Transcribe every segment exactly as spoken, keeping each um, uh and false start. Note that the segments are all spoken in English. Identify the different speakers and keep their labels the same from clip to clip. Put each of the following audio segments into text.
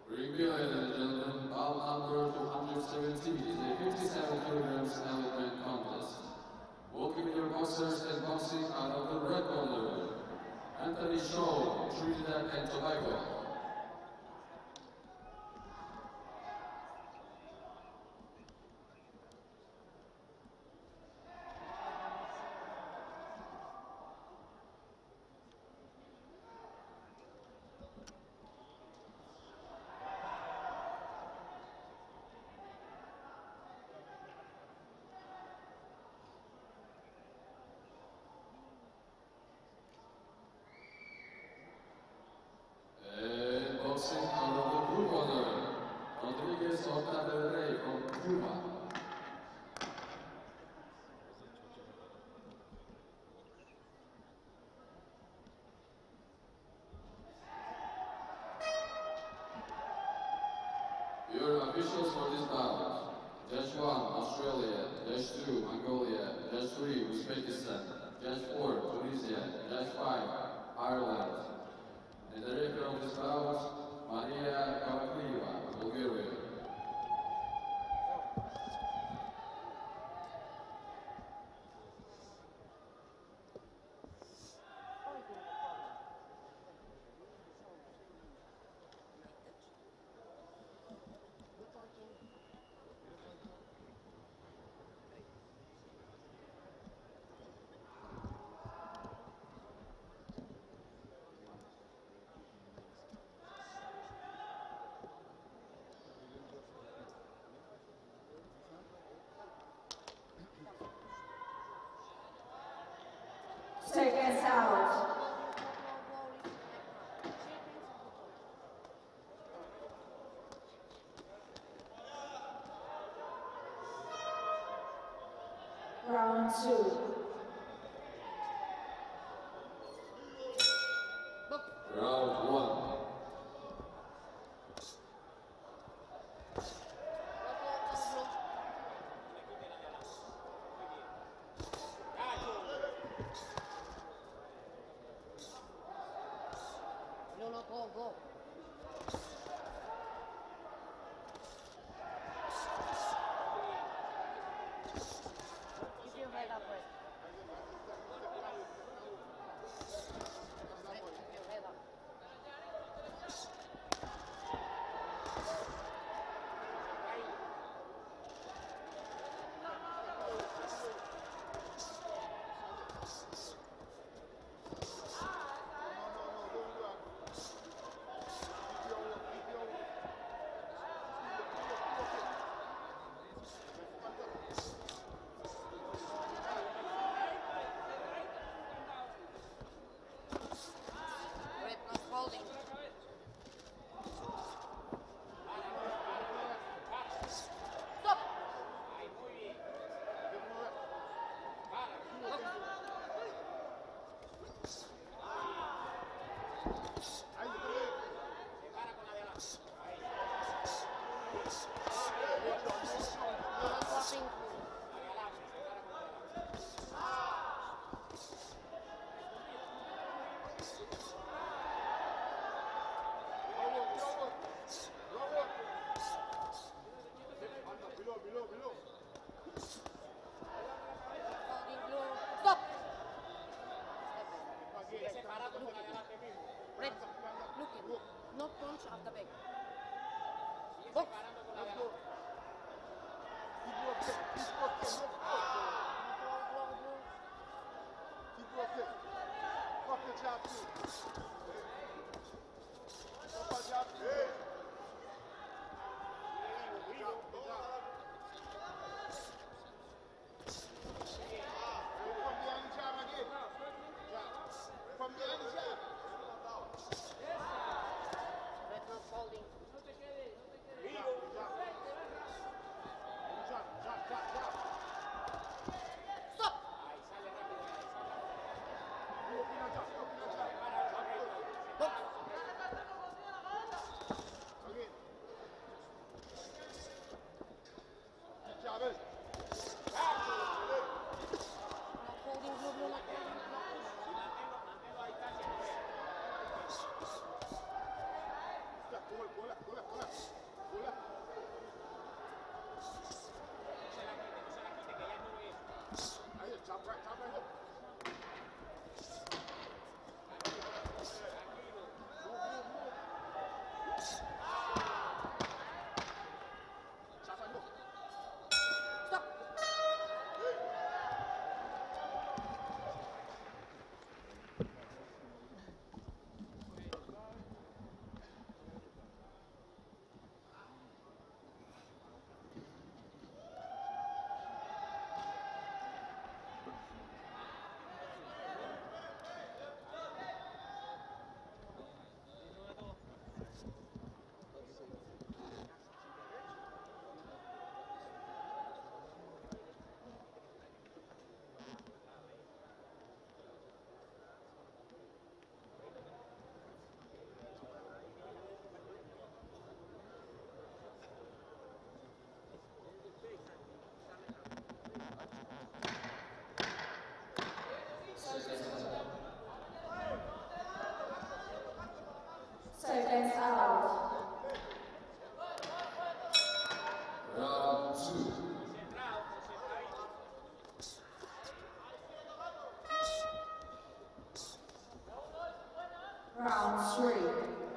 Speaker 1: Ring me, ladies and gentlemen, bout number two hundred seventeen is a fifty-seven kilograms elephant contest. Walking your boxers and boxing out of the red corner, Anthony Shaw, Trinidad and Tobago. Boxing out of the blue corner, Horta from Cuba. Your officials for this bout: Judge one, Australia; Judge two, Mongolia; Judge three, Uzbekistan; Judge four, Tunisia; Judge five, Ireland. And the referee of this bout, Maria Kavaklieva, Bulgaria.
Speaker 2: Seconds out. Round two.
Speaker 1: Round one.
Speaker 3: No, no, go, go. Keep your head up, right? Keep your head up. Holding. Stop. Red, look, no punch at the back. Box.
Speaker 2: out.
Speaker 1: Round two.
Speaker 2: Round three.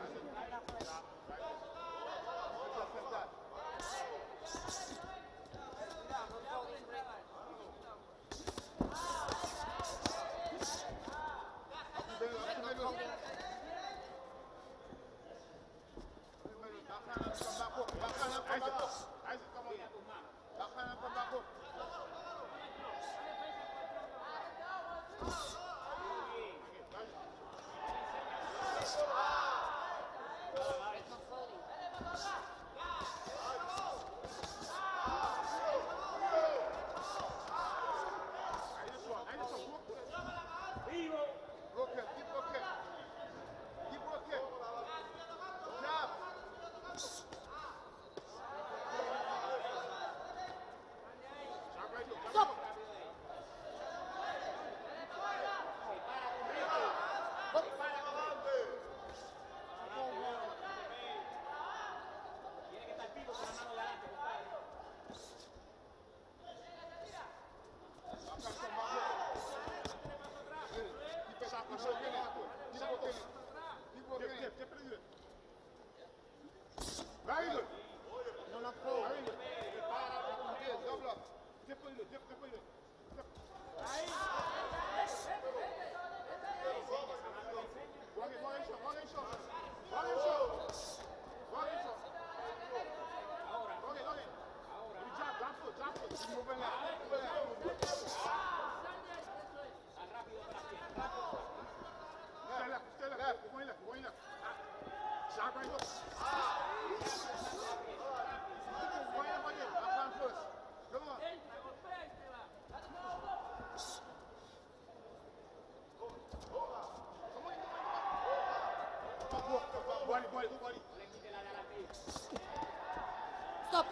Speaker 3: Stop.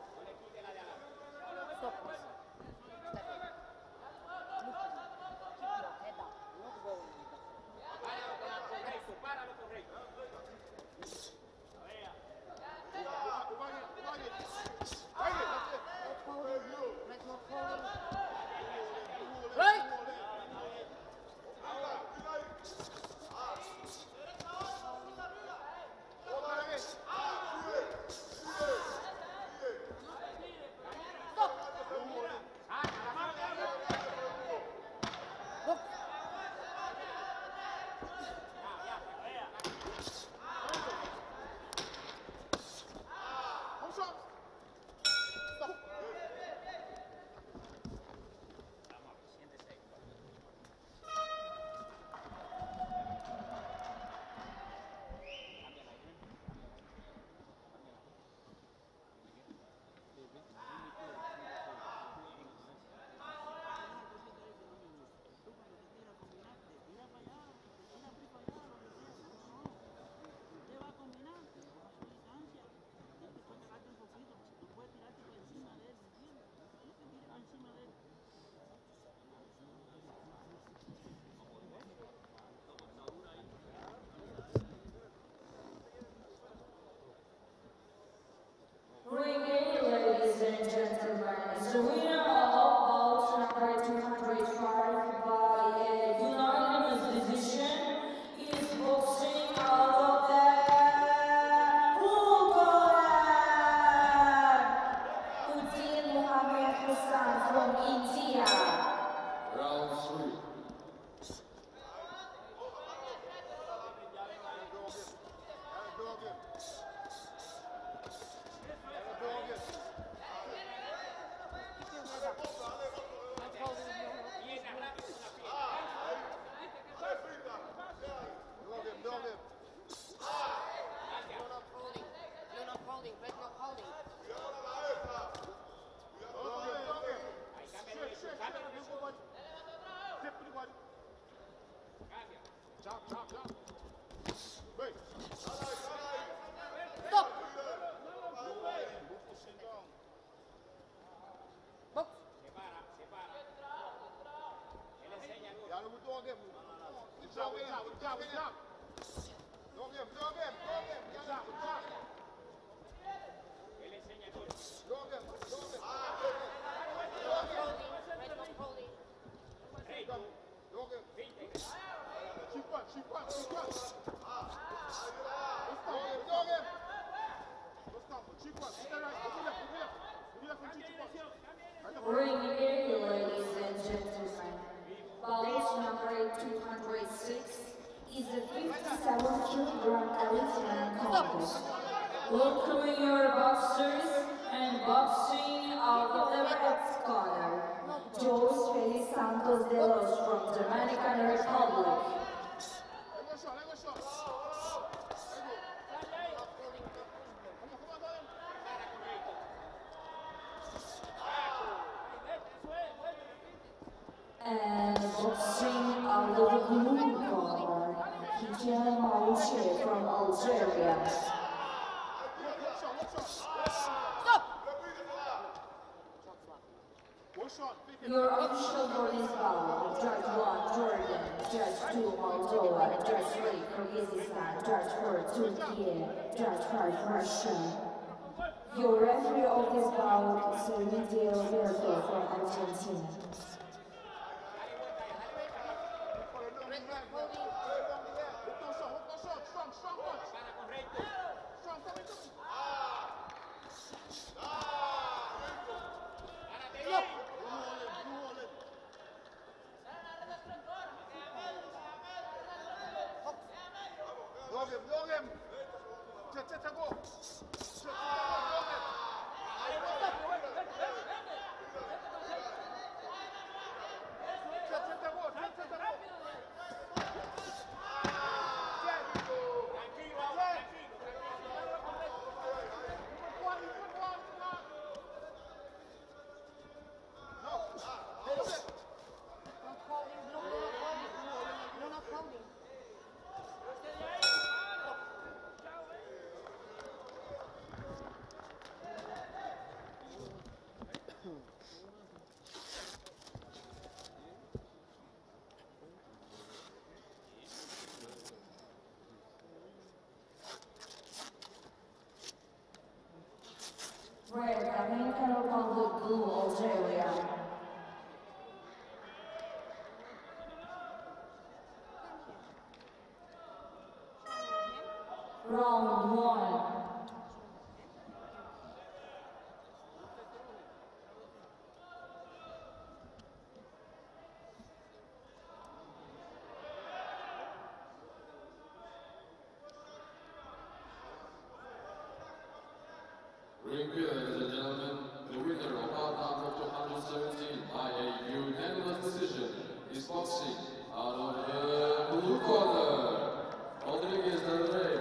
Speaker 3: Stop.
Speaker 2: Ladies and gentlemen, is the winner of bout number two hundred five by a unanimous decision is boxing out of the Horta, Uddin Mohammed Hassan from India.
Speaker 1: Round three.
Speaker 3: Stop. Box.
Speaker 2: corners. Welcoming your boxers and boxing out of the red corner. Jose Felix Santos de los from Dominican Republic. And boxing out of the blue corner, Hijab Maouche from Algeria. Your official for this bout, Judge one, Jordan, Judge two, Moldova, Judge three, Kyrgyzstan, Judge four, Turkey, Judge five, Russia. Your referee of this bout is Saidel from Argentina. Red, Dominican Republic, blue, Algeria. Round one.
Speaker 1: Ring here, ladies and gentlemen, the winner of bout number two hundred seventeen by a unanimous decision is boxing out of the blue corner, Rodriguez del Rey.